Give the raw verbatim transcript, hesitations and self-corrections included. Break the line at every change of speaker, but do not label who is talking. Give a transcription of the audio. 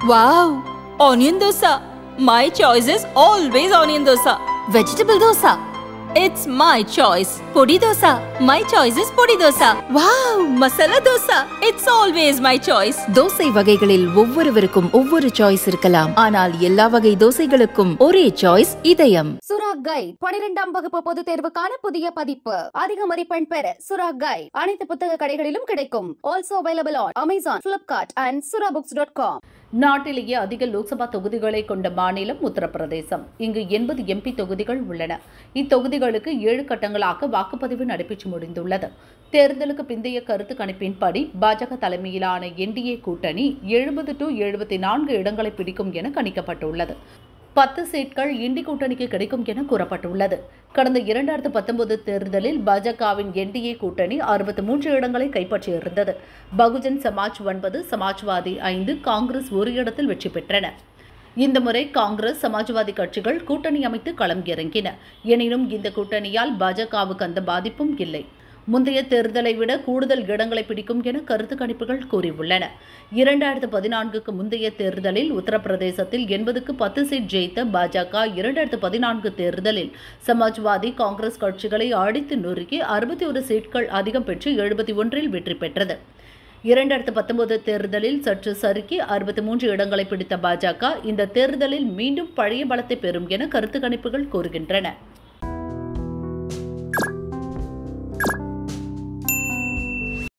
Wow! Onion dosa. My choice is always onion dosa. Vegetable dosa. It's my choice. Podi dosa. My choice is podi dosa. Wow! Masala dosa. It's always my choice.
Dosa வகைகளில் ஒவ்வொருவருக்கும் ஒவ்வொரு choice இருக்கலாம். ஆனால் எல்லா வகை தோசைகளுக்கும் ஒரே choice இதயம்.
சுரா கைட் பனிரெண்டாம் வகுப்பு பொதுத் தேர்வுக்கான புதிய பதிப்பு. அதிக மதிப்பெண் பெற சுரா கைட் அனைத்து புத்தக கடைகளிலும் கிடைக்கும். Also available on Amazon, Flipkart and surabooks dot com.
நாட்டிலேயே அதிக லோக்சபா தொகுதிகளை கொண்ட மாநிலம் உத்தரப்பிரதேசம். இங்கு எண்பது எம்பி தொகுதிகள் உள்ளன. இத்தொகுதிகளுக்கு ஏழு கட்டங்களாக வாக்குப்பதிவு நடைபெற்று முடிந்துள்ளது. தேர்தலுக்கு பிந்தைய கருத்து கணிப்பின்படி பாஜக தலைமையிலான என்டிஏ கூட்டணி எழுபது டு எழுபத்தி நான்கு இடங்களை பிடிக்கும் என கணிக்கப்பட்டுள்ளது. பத்து சீட்கள் இண்டி கூட்டணிக்கு கிடைக்கும் என கூறப்பட்டுள்ளது. கடந்த இரண்டாயிரத்து பத்தொன்பது தேர்தலில் பாஜகவின் என்டிஏ கூட்டணி அறுபத்தி மூன்று இடங்களை கைப்பற்றியிருந்தது. பகுஜன் சமாஜ் ஒன்பது, சமாஜ்வாதி ஐந்து, காங்கிரஸ் ஒரு இடத்தில் வெற்றி பெற்றன. இந்த முறை காங்கிரஸ், சமாஜ்வாதி கட்சிகள் கூட்டணி அமைத்து களம் இறங்கின. எனினும் இந்த கூட்டணியால் பாஜகவுக்கு அந்த பாதிப்பும் இல்லை. முந்தைய தேர்தலை விட கூடுதல் இடங்களை பிடிக்கும் என கருத்து கணிப்புகள் கூறியுள்ளன. இரண்டாயிரத்து பதினான்குக்கு முந்தைய தேர்தலில் உத்தரப்பிரதேசத்தில் எண்பதுக்கு பத்து சீட் ஜெயித்த பாஜக இரண்டாயிரத்து பதினான்கு தேர்தலில் சமாஜ்வாதி, காங்கிரஸ் கட்சிகளை அடித்து நொறுக்கி அறுபத்தி ஒரு சீட்கள் அதிகம் பெற்று எழுபத்தி ஒன்றில் வெற்றி பெற்றது. இரண்டாயிரத்து பத்தொன்பது தேர்தலில் சற்று சறுக்கி அறுபத்தி மூன்று இடங்களை பிடித்த பாஜக இந்த தேர்தலில் மீண்டும் பழைய பலத்தை பெறும் என கருத்து கணிப்புகள் கூறுகின்றன.